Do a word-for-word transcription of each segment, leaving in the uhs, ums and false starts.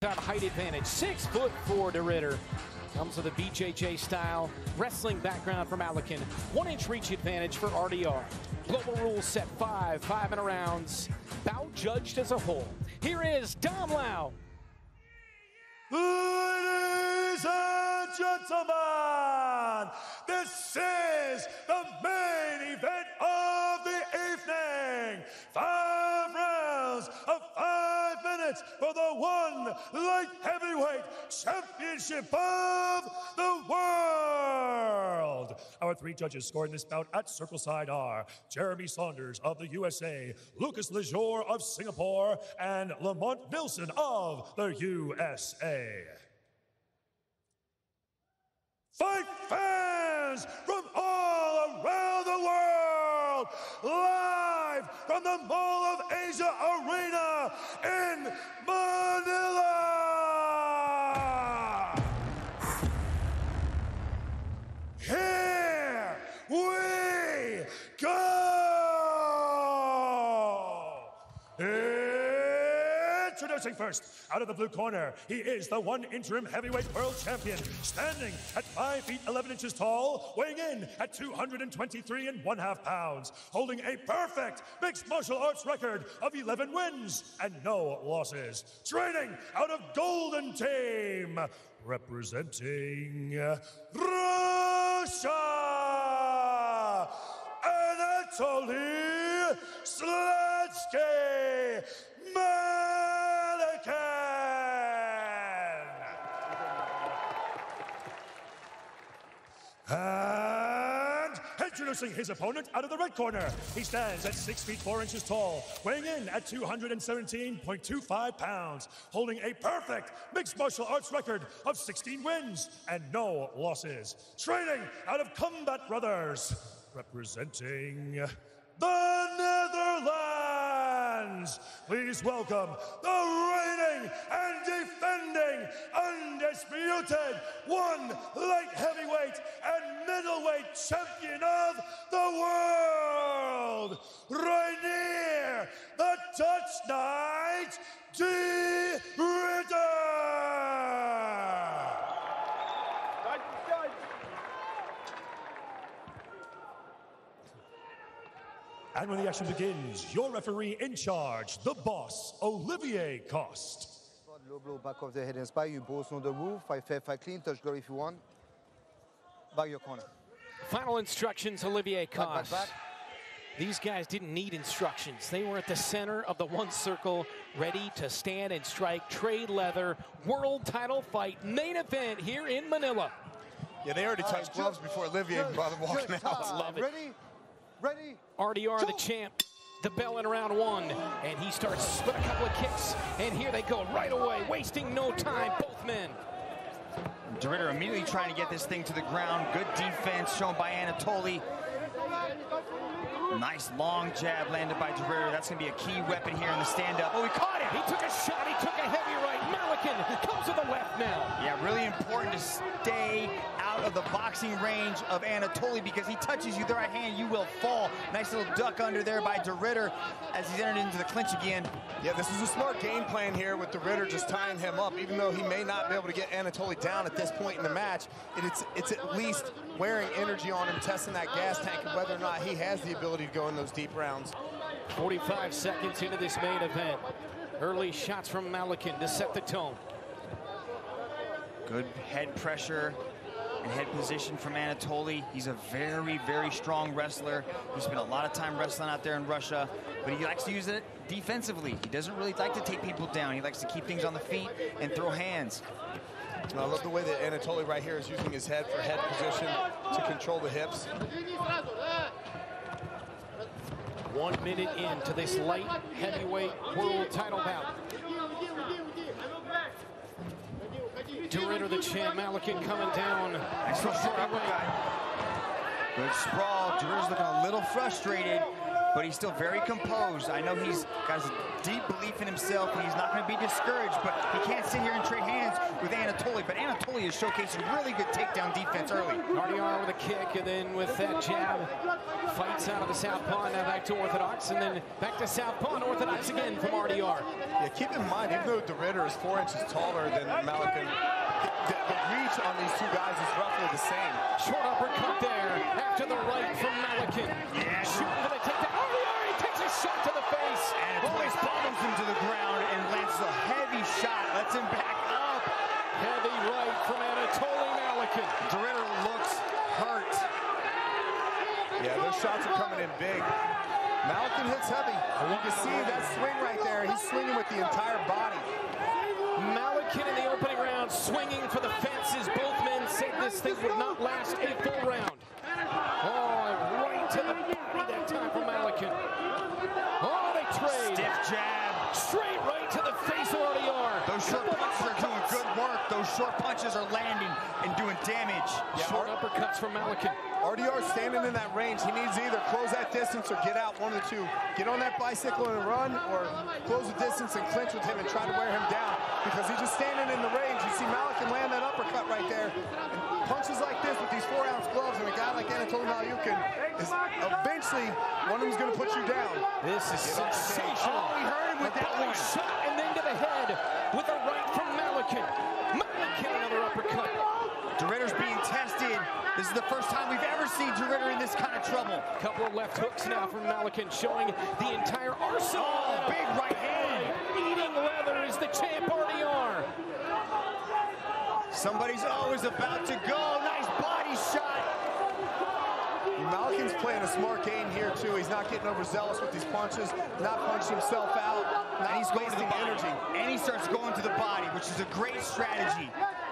Got height advantage, six foot four de Ridder. Comes with a B J J style wrestling background from Malakin. One inch reach advantage for R D R. Global rules set five, five minute rounds. Bout judged as a whole. Here is Dom Lau. Ladies and gentlemen, this is the main event of the evening. Five rounds of five minutes for the one light heavyweight championship of the world. Our three judges scoring this bout at Circle Side are Jeremy Saunders of the U S A, Lucas Lejour of Singapore, and Lamont Nilsson of the U S A. Fight fans from all around the world, live from the Mall of Asia Arena in Manila. Here we go. Introducing first, out of the blue corner, he is the one interim heavyweight world champion, standing at five feet eleven inches tall, weighing in at two hundred twenty-three and one half pounds, holding a perfect mixed martial arts record of eleven wins and no losses. Training out of Golden Team, representing Russia, Anatoly Slatsky Malakin. And introducing his opponent out of the red corner, he stands at six feet four inches tall, weighing in at two hundred seventeen point two five pounds, holding a perfect mixed martial arts record of sixteen wins and no losses. Training out of Combat Brothers, representing the Netherlands. Please welcome the reigning and defending undisputed one light heavyweight and middleweight champion of the world, Reinier the Dutch Knight de Ridder. And when the action begins, your referee in charge, the boss, Olivier Coste. Low blow, back of the head and spine. You both know the move. Fight fair, fight clean. Touch glory if you want. Back your corner. Final instructions, Olivier Coste. Back, back, back. These guys didn't need instructions. They were at the center of the one circle, ready to stand and strike. Trade leather, world title fight, main event here in Manila. Yeah, they already touched right, gloves good, before Olivier good, bothered walking good, out. uh, Love it. Ready? Ready? R D R the champ, the bell in round one, and he starts with a couple of kicks, and here they go right away, wasting no time, both men. de Ridder immediately trying to get this thing to the ground. Good defense shown by Anatoly. Nice long jab landed by de Ridder. That's going to be a key weapon here in the stand-up. Oh, he caught it. He took a shot. He took a heavy right. Malakin comes to the left now. Yeah, really important to stay out of the boxing range of Anatoly, because he touches you with the right hand, you will fall. Nice little duck under there by de Ridder as he's entered into the clinch again. Yeah, this is a smart game plan here with de Ridder just tying him up. Even though he may not be able to get Anatoly down at this point in the match, it's, it's at least wearing energy on him, testing that gas tank, and whether or not he has the ability to go in those deep rounds. forty-five seconds into this main event. Early shots from Malakin to set the tone. Good head pressure and head position from Anatoly. He's a very, very strong wrestler. He spent a lot of time wrestling out there in Russia, but he likes to use it defensively. He doesn't really like to take people down. He likes to keep things on the feet and throw hands. And I love the way that Anatoly right here is using his head for head position to control the hips. One minute into this light heavyweight world title bout. de Ridder the champ, Malakin coming down. Nice little short uppercut. Good sprawl. de Ridder's looking a little frustrated. but he's still very composed. I know he's got a deep belief in himself, and he's not going to be discouraged, but he can't sit here and trade hands with Anatoly. But Anatoly is showcasing really good takedown defense early. R D R with a kick, and then with that jab, fights out of the southpaw, now back to orthodox, and then back to southpaw and orthodox again from R D R. Yeah, keep in mind, even though De Ridder is four inches taller than Malkin, the, the reach on these two guys is roughly the same. Short uppercut there after the right from Malkin. Yeah, shooting for the takedown. R D R, he takes a shot to the face. Anatoly bombs him to the ground and lands a heavy shot, lets him back up. Heavy right from Anatoly Malkin. De Ridder looks hurt. Yeah, those shots are coming in big. Malkin hits heavy. You can see that swing right there. He's swinging with the entire body. Malkin in the opening round swinging for the fences. Both men said this thing would not last a full round. Oh, right to the body that time from Malkin. Oh, they trade. Stiff jab. Straight right to the face of R D R. Those short punches are doing good work. Those short punches are landing and doing damage. Yeah, short uppercuts from Malkin. R D R standing in that range. He needs to either close that distance or get out, one of the two. Get on that bicycle and run, or close the distance and clinch with him and try to wear him down, because he's just standing in the range. You see Malkin land that uppercut right there. And punches like this with these four ounce gloves and a guy like Anatoly Malkin, is eventually one of them's going to put you down. This is sensational. Oh, he heard him with that one. Shot and then to the head with a right from Malkin. Malkin, another uppercut. De Ridder's being tested. This is the first time we've ever seen De Ridder in this kind of trouble. Couple of left hooks now from Malkin, showing the entire arsenal. Oh, big right hand. Eating leather is the champ R D R. Somebody's always about to go. Nice body shot. Malkin's playing a smart game here too. He's not getting overzealous with these punches, not punching himself out, not And he's going to the wasting energy. energy. And he starts going to the body, which is a great strategy.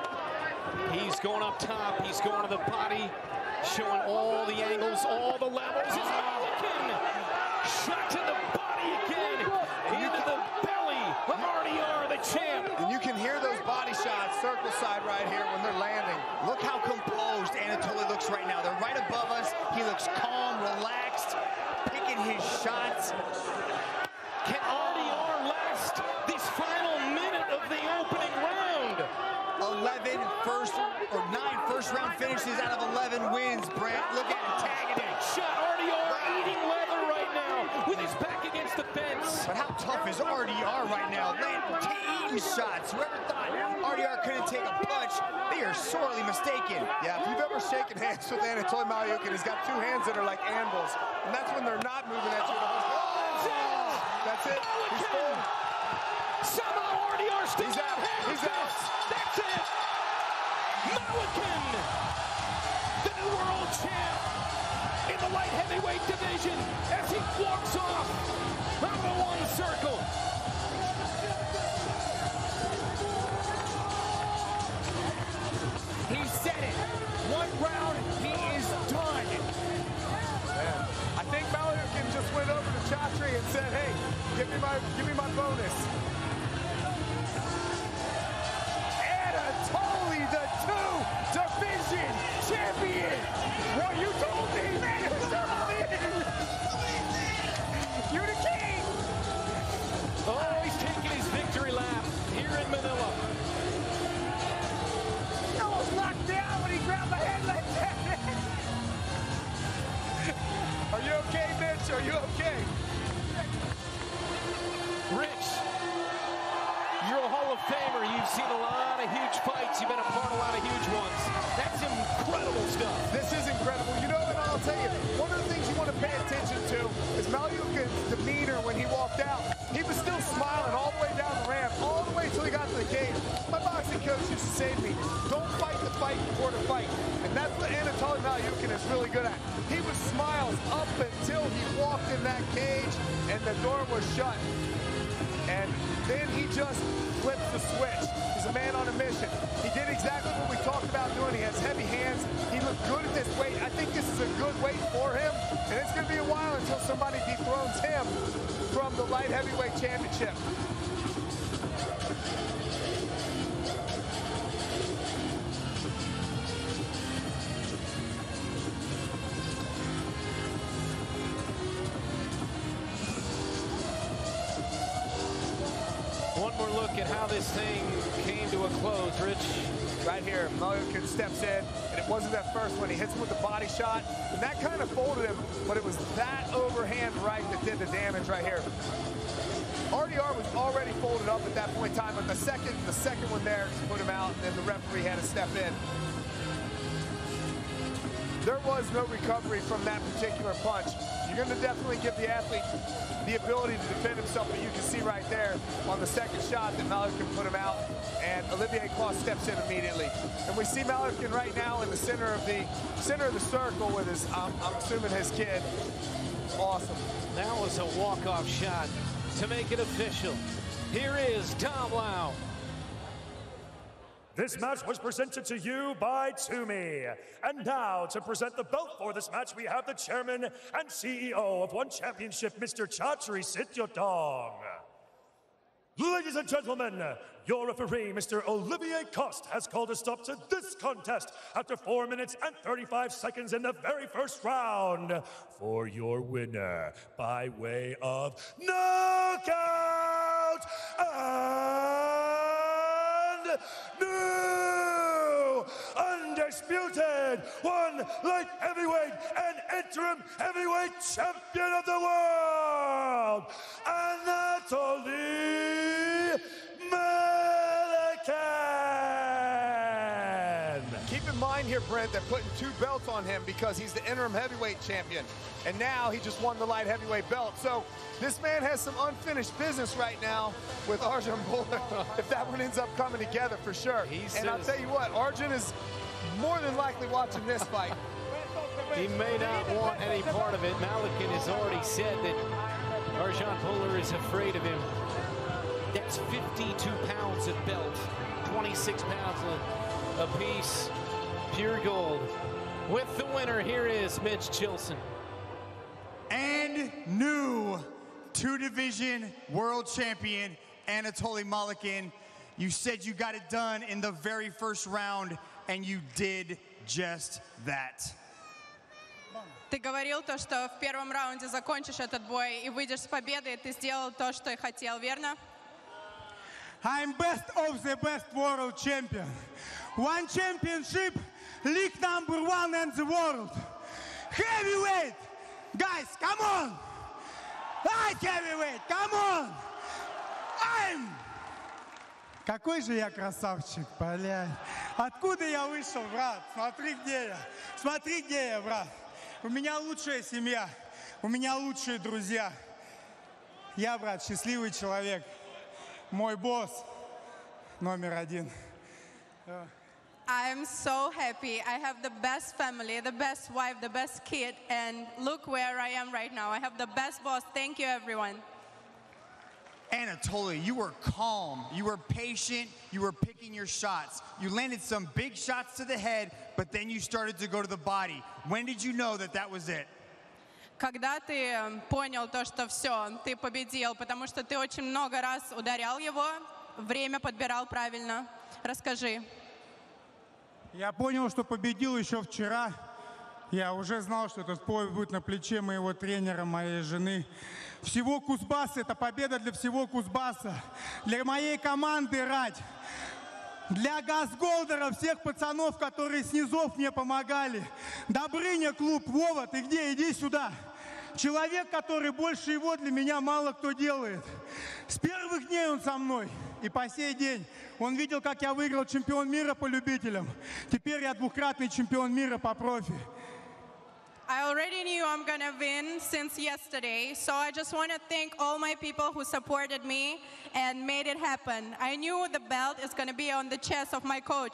He's going up top. He's going to the body, showing all the angles, all the levels. It's Malkin. Shot to the body again. Into the belly of R D R, the champ. And you can hear those body shots, circle side right here, when they're landing. Look how composed Anatoly looks right now. They're right above us. He looks calm, relaxed, picking his shots. Can R D R last this final minute of the opening round? eleven first or nine first round finishes out of eleven wins, Brent. Look at him tagging it. Shot. R D R eating leather right now with his back against the fence. But how tough is R D R right now? Landing eating shots. Whoever thought R D R couldn't take a punch, they are sorely mistaken. Yeah, if you've ever shaken hands with Anatoly Malkin, he's got two hands that are like anvils, and that's when they're not moving at you. Oh, that's it. He's full. Somehow R D R sticks He's out. He's out. That's it. Malkin, the new world champ in the light heavyweight division, as he walks off out of the one circle. He said it. One round, he is done. Man, I think Malkin just went over to Chatri and said, "Hey, give me my, give me my bonus." Anatoly, the two division champion. What you told me, man, you told me. You're the king. Oh, he's taking his victory lap here in Manila. He almost knocked down when he grabbed my head like that. Are you okay, Mitch? Are you okay? Rich, you're a Hall of Famer. You've seen a lot of huge fights. You've been a part of a lot of huge ones. That's incredible stuff. This is incredible. You know what, I'll tell you, one of the things you want to pay attention to is Malkin's demeanor when he walked out. He was still smiling all the way down the ramp, all the way till he got to the cage. My boxing coach used to say to me, don't fight the fight before the fight. And that's what Anatoly Malkin is really good at. He would smile up until he walked in that cage and the door was shut. And then he just flips the switch. He's a man on a mission. He did exactly what we talked about doing. He has heavy hands. He looked good at this weight. I think this is a good weight for him. And it's going to be a while until somebody dethrones him from the light heavyweight championship. this thing came to a close, Rich. Right here, Malkin steps in, and it wasn't that first one. He hits him with the body shot, and that kind of folded him, but it was that overhand right that did the damage right here. R D R was already folded up at that point in time, but the second, the second one there just put him out, and then the referee had to step in. There was no recovery from that particular punch. You're going to definitely give the athlete the ability to defend himself, but you can see right there on the second shot that Malkin put him out, and Olivier Coste steps in immediately. And we see Malkin right now in the center of the center of the circle with his, um, I'm assuming his kid. Awesome. That was a walk-off shot to make it official. Here is Tom Lau. This match was presented to you by Toomey. And now, to present the belt for this match, we have the chairman and C E O of One Championship, Mister Chatri Sityodong. Ladies and gentlemen, your referee, Mister Olivier Coste, has called a stop to this contest after four minutes and thirty-five seconds in the very first round for your winner by way of knockout and new undisputed one light heavyweight and interim heavyweight champion of the world, Anatoly Melekan. Keep in mind here, Brent, they're putting two belts on him because he's the interim heavyweight champion. And now he just won the light heavyweight belt. So this man has some unfinished business right now with Arjan Bhullar, if that one ends up coming together for sure. He and says, I'll tell you what, Arjan is more than likely watching this fight. He may not want any part of it. Melekan has already said that Arjan Bhullar is afraid of him. That's fifty-two pounds of belt, twenty-six pounds a piece, pure gold. With the winner, here is Mitch Chilson. And new two-division world champion, Anatoly Melekan. You said you got it done in the very first round, and you did just that. Ты говорил то, что в первом раунде закончишь этот бой и выйдешь с победой. Ты сделал то, что и хотел, верно? I'm best of the best world champion. One championship, league number one in the world. Heavyweight! Guys, come on! Light heavyweight, come on! I'm... Какой же я красавчик, блядь. Откуда я вышел, брат? Смотри, где я. Смотри, где я, брат. У меня лучшая семья. У меня лучшие друзья. Я, брат, счастливый человек. Мой босс номер один. I'm so happy. I have the best family, the best wife, the best kid, and look where I am right now. I have the best boss. Thank you, everyone. Anatoly, you were calm, you were patient, you were picking your shots. You landed some big shots to the head, but then you started to go to the body. When did you know that that was it? Когда ты понял то, что все, ты победил, потому что ты очень много раз ударял его, время подбирал правильно. Расскажи. Я понял, что победил еще вчера. Я уже знал, что этот бой будет на плече моего тренера, моей жены. Всего Кузбасса, это победа для всего Кузбасса. Для моей команды «Рать». Для Газголдера, всех пацанов, которые с низов мне помогали. Добрыня клуб, Вова, ты где? Иди сюда. Человек, который больше его для меня мало кто делает. С первых дней он со мной. И по сей день. Он видел, как я выиграл чемпион мира по любителям. Теперь я двукратный чемпион мира по профи. I already knew I'm gonna win since yesterday, so I just want to thank all my people who supported me and made it happen. I knew the belt is gonna be on the chest of my coach.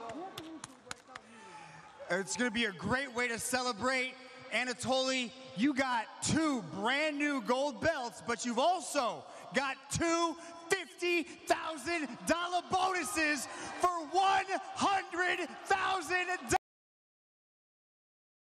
It's gonna be a great way to celebrate. Anatoly, you got two brand new gold belts, but you've also got two fifty thousand dollar bonuses for one hundred thousand dollars.